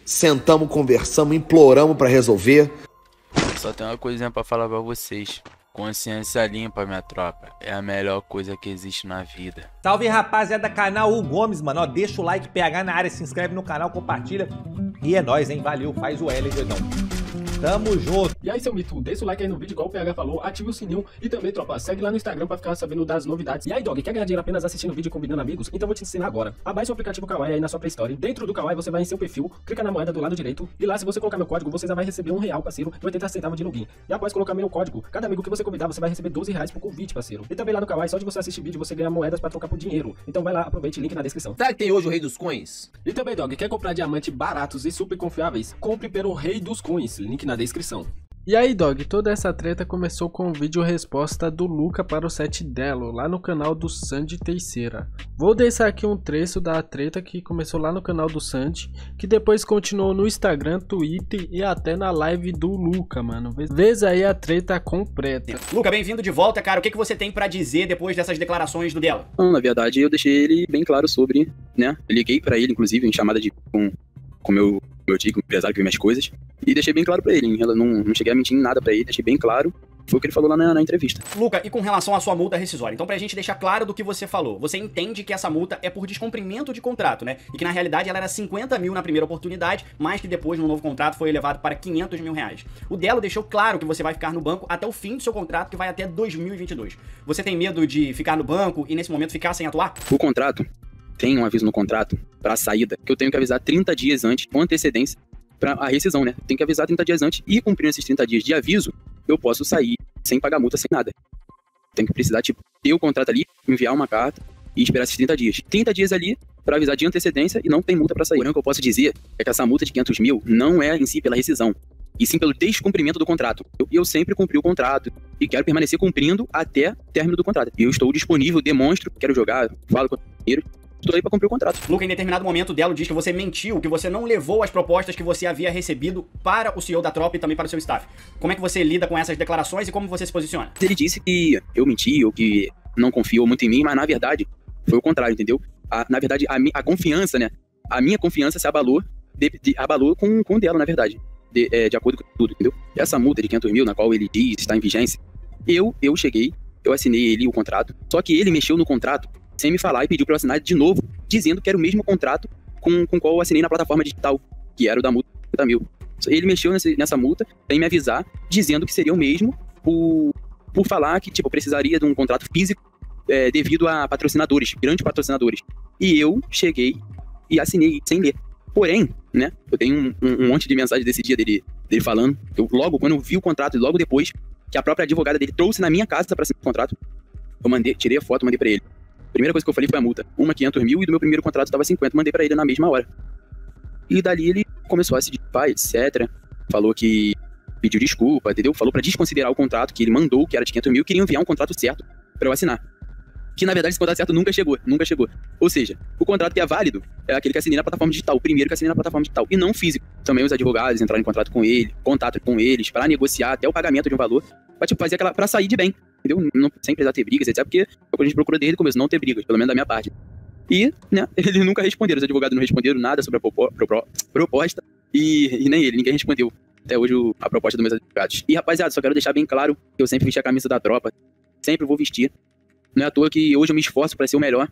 sentamos, conversamos, imploramos pra resolver. Só tem uma coisinha pra falar pra vocês. Consciência limpa, minha tropa. É a melhor coisa que existe na vida. Salve, rapaziada, canal Hugo Gomes, mano. Ó, deixa o like, PH na área, se inscreve no canal, compartilha. E é nóis, hein? Valeu, faz o L, doidão. Tamo junto. E aí, seu mito, deixa o like aí no vídeo, igual o PH falou, ative o sininho e também, tropa, segue lá no Instagram pra ficar sabendo das novidades. E aí, dog, quer ganhar dinheiro apenas assistindo vídeo e combinando amigos? Então vou te ensinar agora. Abaixe o aplicativo Kawaii aí na sua Play Store. Dentro do Kawaii você vai em seu perfil, clica na moeda do lado direito e lá, se você colocar meu código, você já vai receber R$1, parceiro, e 80 centavos de login. E após colocar meu código, cada amigo que você convidar, você vai receber R$12 por convite, parceiro. E também lá no Kawaii, só de você assistir vídeo, você ganha moedas pra trocar por dinheiro. Então vai lá, aproveite, link na descrição. Será que tem hoje o Rei dos Coins? E também, dog, quer comprar diamantes baratos e super confiáveis? Compre pelo Rei dos Coins, link na descrição. E aí, dog, toda essa treta começou com o vídeo resposta do Luca para o set Delo, lá no canal do Sandy Teixeira. Vou deixar aqui um trecho da treta que começou lá no canal do Sandy, que depois continuou no Instagram, Twitter e até na live do Luca, mano. Veja aí a treta completa. Luca, bem-vindo de volta, cara. O que você tem pra dizer depois dessas declarações do Delo? Não, na verdade, eu deixei ele bem claro sobre, né? Eu liguei pra ele, inclusive, em chamada com meu digo, empresário que vê minhas coisas, e deixei bem claro pra ele. Ela não cheguei a mentir em nada pra ele, deixei bem claro. Foi o que ele falou lá na entrevista. Luca, e com relação à sua multa rescisória? Então, pra gente deixar claro do que você falou, você entende que essa multa é por descumprimento de contrato, né? E que na realidade ela era 50 mil na primeira oportunidade, mas que depois no novo contrato foi elevado para 500 mil reais. O Delo deixou claro que você vai ficar no banco até o fim do seu contrato, que vai até 2022. Você tem medo de ficar no banco e nesse momento ficar sem atuar? O contrato tem um aviso no contrato pra saída, que eu tenho que avisar 30 dias antes, com antecedência, pra a rescisão, né? Tem que avisar 30 dias antes e cumprindo esses 30 dias de aviso, eu posso sair sem pagar multa, sem nada. Tem que precisar, tipo, ter o contrato ali, enviar uma carta e esperar esses 30 dias. 30 dias ali pra avisar de antecedência e não tem multa pra sair. Porém, o que eu posso dizer é que essa multa de 500 mil não é em si pela rescisão, e sim pelo descumprimento do contrato. Eu sempre cumpri o contrato e quero permanecer cumprindo até o término do contrato. E eu estou disponível, demonstro, quero jogar, falo com o dinheiro. Estou aí pra cumprir o contrato. Luca, em determinado momento o Delo diz que você mentiu, que você não levou as propostas que você havia recebido para o CEO da tropa e também para o seu staff. Como é que você lida com essas declarações e como você se posiciona? Ele disse que eu menti ou que não confiou muito em mim, mas na verdade foi o contrário, entendeu? Na verdade, a confiança, né? A minha confiança se abalou, abalou com o dela, na verdade. De acordo com tudo, entendeu? Essa multa de 500 mil, na qual ele diz está em vigência, eu cheguei, eu assinei ele o contrato, só que ele mexeu no contrato sem me falar e pediu para eu assinar de novo, dizendo que era o mesmo contrato com o qual eu assinei na plataforma digital, que era o da multa de 50 mil. Ele mexeu nessa multa sem me avisar, dizendo que seria o mesmo, por falar que, tipo, eu precisaria de um contrato físico devido a patrocinadores, grandes patrocinadores. E eu cheguei e assinei sem ler. Porém, né, eu tenho um monte de mensagem desse dia dele falando, quando eu vi o contrato e logo depois, que a própria advogada dele trouxe na minha casa para assinar o contrato, eu tirei a foto, mandei para ele. A primeira coisa que eu falei foi a multa. 500 mil e do meu primeiro contrato estava 50. Mandei pra ele na mesma hora. E dali ele começou a se desculpar, etc. Falou que pediu desculpa, entendeu? Falou pra desconsiderar o contrato que ele mandou, que era de 500 mil, queria enviar um contrato certo pra eu assinar. Que na verdade esse contrato certo nunca chegou. Ou seja, o contrato que é válido é aquele que assinei na plataforma digital, o primeiro que assinei na plataforma digital, e não físico. Também os advogados entraram em contato com eles pra negociar até o pagamento de um valor, pra tipo, fazer pra sair de bem. Entendeu? Sem precisar ter brigas, etc. Porque é o que a gente procurou desde o começo, não ter brigas, pelo menos da minha parte. E, né, eles nunca responderam, os advogados não responderam nada sobre a proposta, e nem ninguém respondeu até hoje a proposta dos meus advogados. E, rapaziada, só quero deixar bem claro que eu sempre vesti a camisa da tropa, sempre vou vestir. Não é à toa que hoje eu me esforço pra ser o melhor.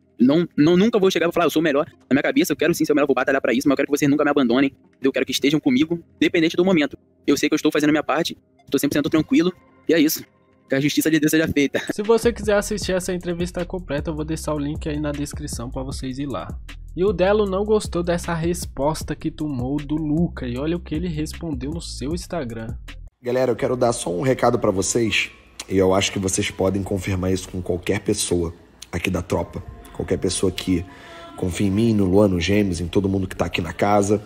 Nunca vou chegar e falar, eu sou o melhor. Na minor cabeça, eu quero sim ser o melhor, vou batalhar pra isso, mas eu quero que vocês nunca me abandonem. Eu quero que estejam comigo, dependente do momento. Eu sei que eu estou fazendo a minha parte, estou 100% tranquilo, e é isso. Que a justiça de Deus seja feita. Se você quiser assistir essa entrevista completa, eu vou deixar o link aí na descrição pra vocês ir lá. E o Delo não gostou dessa resposta que tomou do Luca, e olha o que ele respondeu no seu Instagram. Galera, eu quero dar só um recado pra vocês, e eu acho que vocês podem confirmar isso com qualquer pessoa aqui da tropa. Qualquer pessoa que confia em mim, no Luan, no Gêmeos, em todo mundo que tá aqui na casa.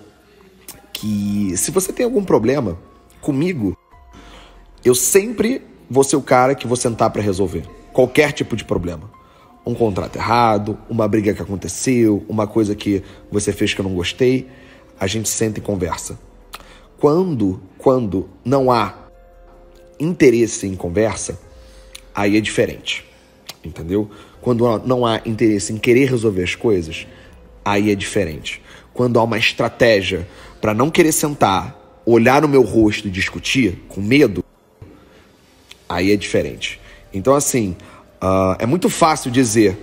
Que se você tem algum problema comigo, eu sempre vou ser o cara que vou sentar pra resolver qualquer tipo de problema. Um contrato errado, uma briga que aconteceu, uma coisa que você fez que eu não gostei, a gente senta e conversa. Quando não há interesse em conversa, aí é diferente, entendeu? Quando não há interesse em querer resolver as coisas, aí é diferente. quando há uma estratégia para não querer sentar, olhar no meu rosto e discutir com medo, aí é diferente. Então, assim, é muito fácil dizer,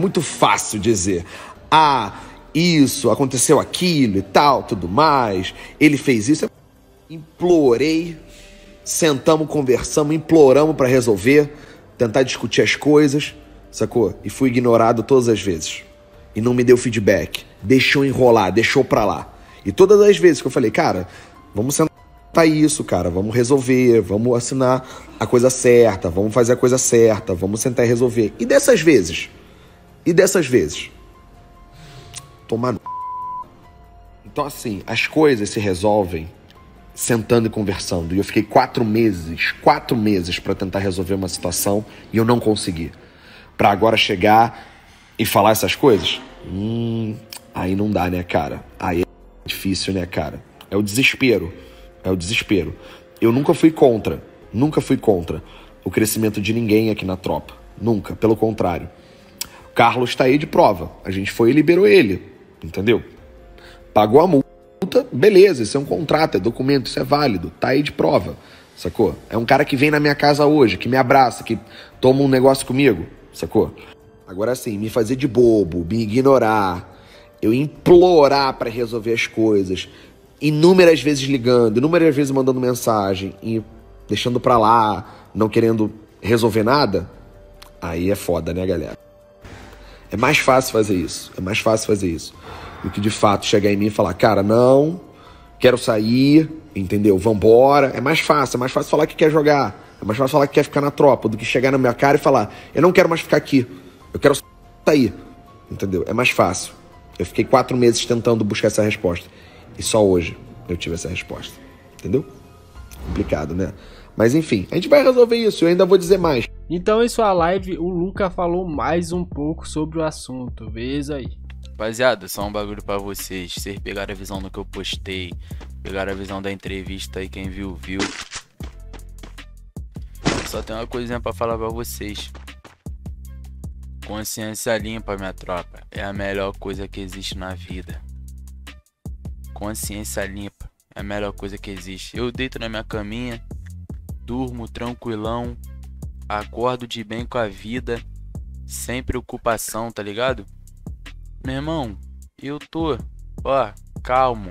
isso, aconteceu aquilo e tal, tudo mais, ele fez isso. Implorei, sentamos, conversamos, imploramos para resolver, tentar discutir as coisas, sacou? E fui ignorado todas as vezes. E não me deu feedback, deixou enrolar, deixou pra lá. E todas as vezes que eu falei, cara, vamos sentar isso, cara, vamos resolver, vamos assinar a coisa certa, vamos fazer a coisa certa, vamos sentar e resolver. E dessas vezes? Tomar no... Então, assim, as coisas se resolvem sentando e conversando. E eu fiquei 4 meses pra tentar resolver uma situação e eu não consegui. Pra agora chegar e falar essas coisas? Aí não dá, né, cara? Aí é difícil, né, cara? É o desespero. Eu nunca fui contra o crescimento de ninguém aqui na tropa. Nunca, pelo contrário. O Carlos tá aí de prova. A gente foi e liberou ele, entendeu? Pagou a multa, beleza, isso é um contrato, é documento, isso é válido, tá aí de prova, sacou? É um cara que vem na minha casa hoje, que me abraça, que toma um negócio comigo, sacou? Agora assim, me fazer de bobo, me ignorar, eu implorar pra resolver as coisas, inúmeras vezes ligando, inúmeras vezes mandando mensagem e deixando pra lá, não querendo resolver nada, aí é foda, né, galera? É mais fácil fazer isso, do que de fato chegar em mim e falar, cara, não, quero sair, entendeu? Vambora. É mais fácil falar que quer jogar, é mais fácil falar que quer ficar na tropa, do que chegar na minha cara e falar, eu não quero mais ficar aqui, eu quero sair, entendeu? É mais fácil. Eu fiquei 4 meses tentando buscar essa resposta, e só hoje eu tive essa resposta, entendeu? Complicado, né? Mas enfim, a gente vai resolver isso, eu ainda vou dizer mais. Então em sua live, o Luca falou mais um pouco sobre o assunto, veja aí. Rapaziada, só um bagulho pra vocês. Vocês pegaram a visão do que eu postei, pegaram a visão da entrevista aí, quem viu, viu. Só tem uma coisinha pra falar pra vocês. Consciência limpa, minha tropa, é a melhor coisa que existe na vida. Consciência limpa é a melhor coisa que existe. Eu deito na minha caminha, durmo tranquilão, acordo de bem com a vida, sem preocupação, tá ligado? Meu irmão, eu tô, calmo.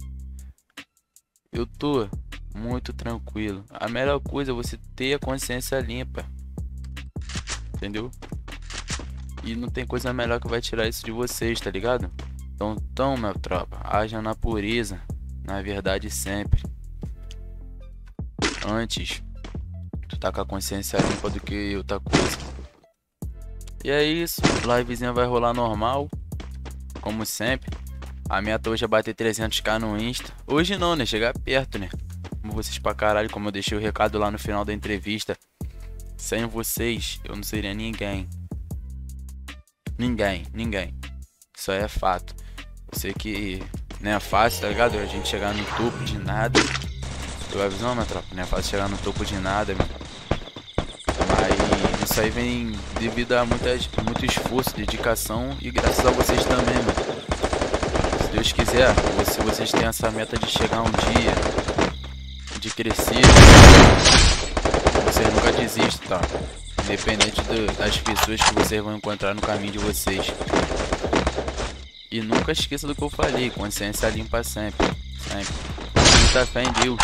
Eu tô muito tranquilo. A melhor coisa é você ter a consciência limpa. Entendeu? E não tem coisa melhor que vai tirar isso de vocês, tá ligado? Então, minha tropa, haja na pureza, na verdade sempre. Antes, tu tá com a consciência limpa do que outra coisa. E é isso, livezinha vai rolar normal. Como sempre, a meta hoje é bater 300k no Insta. Hoje não, né? Chegar perto, né? Como vocês pra caralho, como eu deixei o recado lá no final da entrevista. Sem vocês, eu não seria ninguém. Ninguém. Isso aí é fato. Eu sei que não é fácil, tá ligado? A gente chegar no topo de nada. Tu vai avisar, minha tropa? Não é fácil chegar no topo de nada, meu. Mas isso aí vem devido a muito esforço, dedicação e graças a vocês também, mano. Se Deus quiser, se vocês têm essa meta de chegar um dia, de crescer, vocês nunca desistem, tá? Independente das pessoas que vocês vão encontrar no caminho de vocês. E nunca esqueça do que eu falei, consciência limpa sempre. Muita fé em Deus.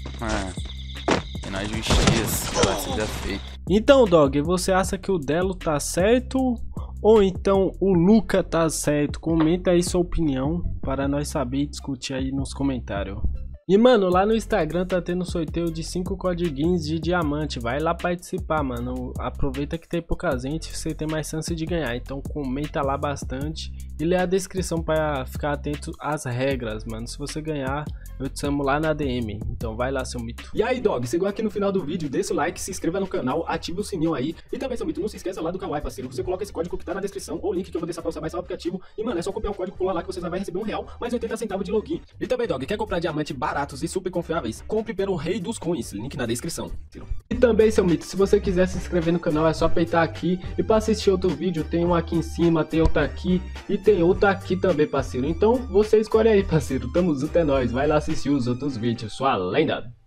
E na justiça, que ela seja feita. Então, Dog, você acha que o Delo tá certo ou então o Luca tá certo? Comenta aí sua opinião para nós saber e discutir aí nos comentários. E mano, lá no Instagram tá tendo sorteio de 5 codiguinhos de diamante. Vai lá participar, mano. Aproveita que tem pouca gente, você tem mais chance de ganhar. Então comenta lá bastante e lê a descrição para ficar atento às regras, mano. Se você ganhar, eu te chamo lá na DM. Então vai lá, seu mito. E aí, Dog, chegou aqui no final do vídeo, deixa o like, se inscreva no canal, ativa o sininho aí. E também, seu mito, não se esqueça lá do Kawaii, parceiro. Você coloca esse código que tá na descrição, ou o link que eu vou deixar pra você baixar o aplicativo. E, mano, é só copiar o código, pular lá que você já vai receber R$1, mais 80 centavos de login. E também, Dog, quer comprar diamante baratos e super confiáveis? Compre pelo Rei dos Coins, link na descrição. E também, seu mito, se você quiser se inscrever no canal, é só apertar aqui. E pra assistir outro vídeo, tem um aqui em cima, tem outro aqui e tem tem outro aqui também, parceiro. Então você escolhe aí, parceiro. Tamo junto, é nóis. Vai lá assistir os outros vídeos. Sua lenda.